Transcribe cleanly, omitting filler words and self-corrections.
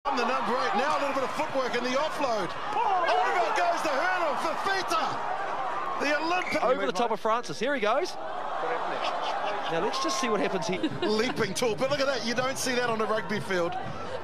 On the number 8, now a little bit of footwork in the offload. Over goes the hurdle for Feta. The Olympic. Over the top of Francis. Here he goes. Now let's just see what happens here. Leaping tall, but look at that. You don't see that on a rugby field.